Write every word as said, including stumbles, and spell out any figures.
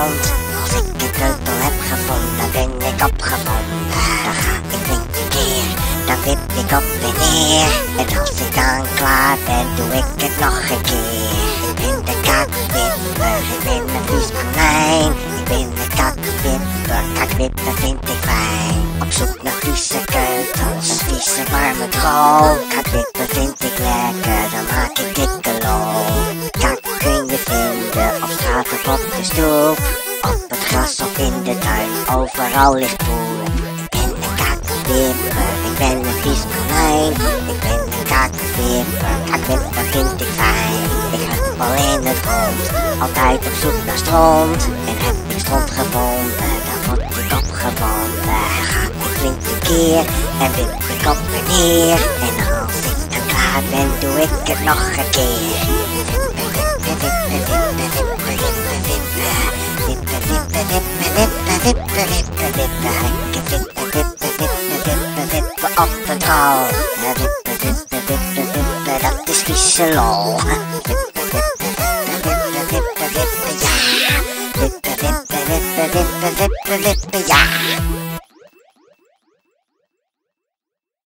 strand. Als ik een keutel heb gevonden, ben ik opgewonden. Dan ga ik drink een keer, dan wip ik op en neer. En als ik dan klaar ben, doe ik het nog een keer. Ik ben de kakwipper, ik ben een vies konijn. Ik ben de kakwipper, kakwipper vind ik fijn. Op zoek naar vieze keutels, een vieze warme droom. Kakwipper vind ik lekker, dan maak ik dikke lol. Kak kun je vinden op straat of op de stoep. Op het gras of in de tuin, overal ligt poep. Ik ben een kakwipper, ik ben een vies konijn. Ik ben een kakwipper, kakwipper vind ik fijn. Ik heb al in het rond, altijd op zoek naar stront. En heb ik stront gevonden, dan word ik opgewonden. Ga ik flink een keer en wip ik op en neer. En als ik dan klaar ben, doe ik het nog een keer. Wippen, wippen, wippen, wippen, wippen, wippen, wippen, wippen, wippen, wippen, wippen, wippen, wippen, wippen, wippen, wippen, wippen op de trouw. Wippen, wippen, wippen, wippen, dat is vieze lol. Wippen, wippen, wippen, wippen, wippen, wippen, ja. Wippen, wippen, wippen, wippen, wippen, wippen, ja.